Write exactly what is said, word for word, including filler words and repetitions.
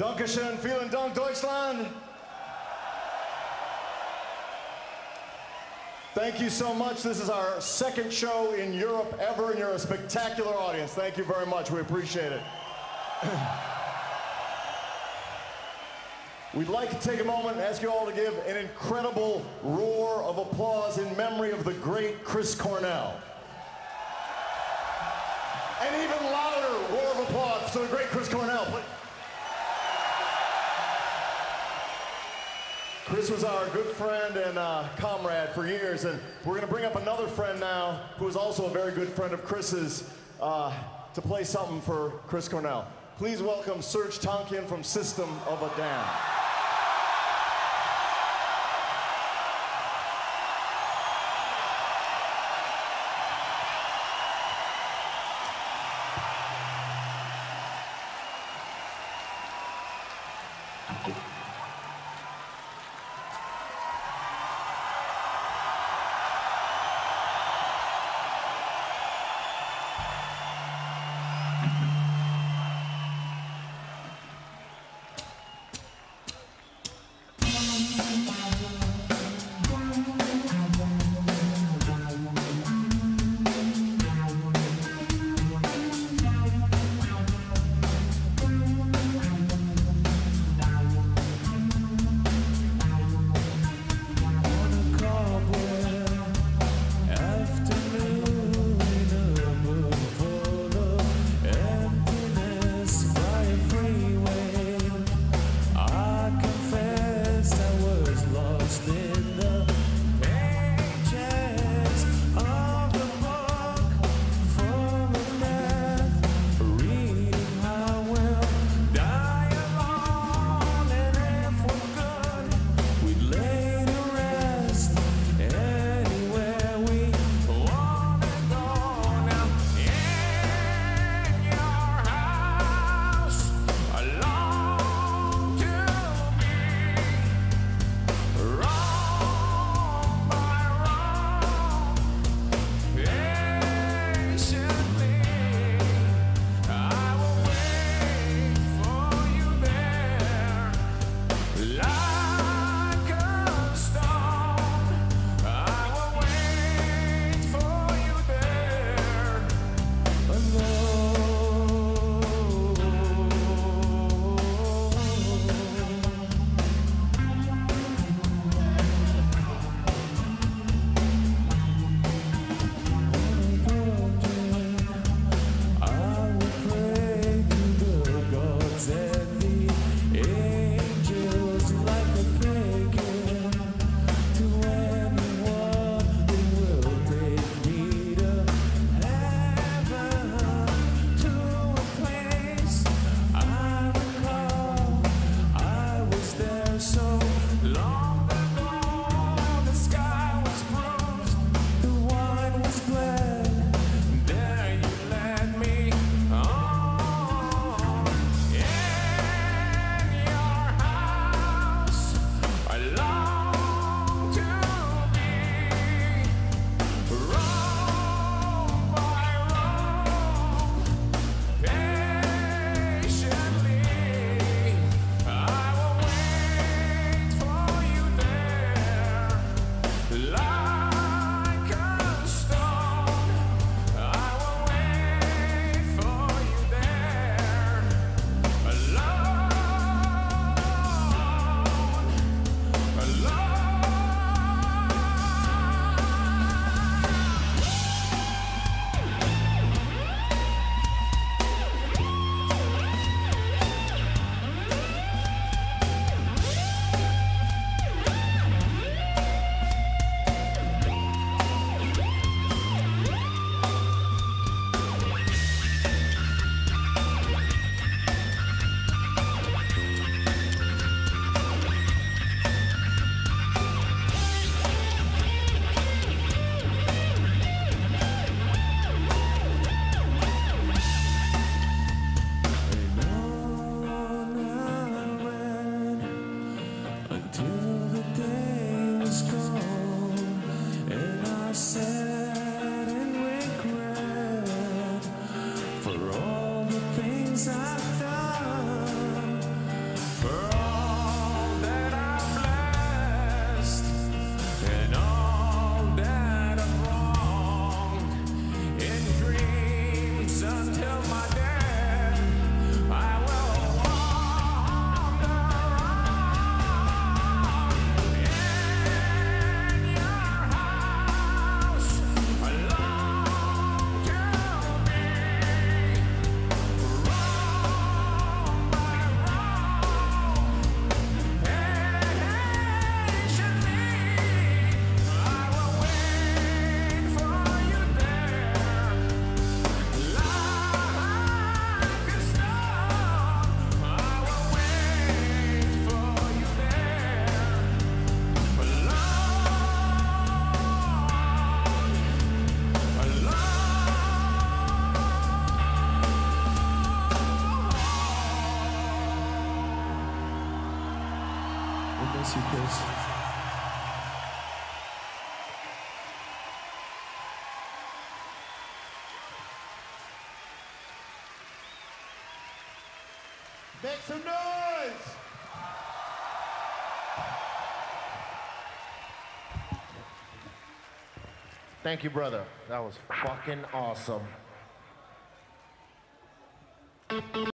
Dankeschön, vielen Dank, Deutschland. Thank you so much. This is our second show in Europe ever, and you're a spectacular audience. Thank you very much. We appreciate it. We'd like to take a moment and ask you all to give an incredible roar of applause in memory of the great Chris Cornell. An even louder roar of applause to the great Chris Cornell. Chris was our good friend and uh, comrade for years, and we're going to bring up another friend now who is also a very good friend of Chris's uh, to play something for Chris Cornell. Please welcome Serj Tankian from System of a Down. things I've done. We miss you, Chris. Make some noise! Thank you, brother. That was fucking awesome.